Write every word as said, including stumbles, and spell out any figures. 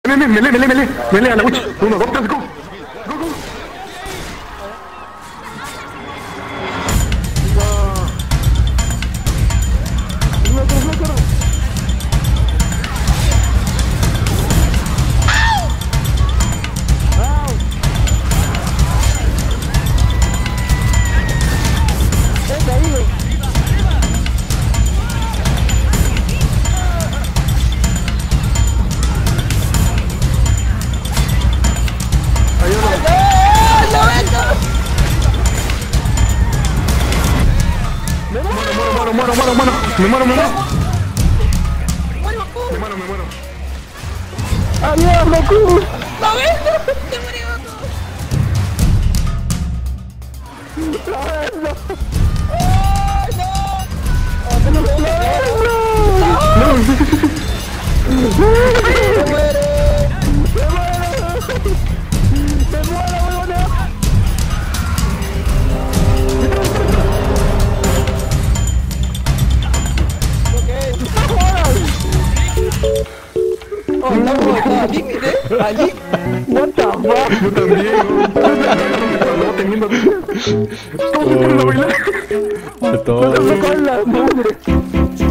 Mele, mele, mele, mele, mele a la witch. Uno, dos, tres, go. Go, go. Muero, muero, muero, me muero, me muero. Me muero, me muero. ¡Adiós, Goku! ¡No ves! ¡Te murió Goku! ¡No! ¡Ay, no! ¡No! ¡No! ¡Me muere! ¡Me muero! ¡Me muero, huevona! ¡Oh, no! ¡Está límite! ¡Allí! What the fuck? Yo también. Estaba teniendo. Todos se ponen a bailar. Todo. Con la madre.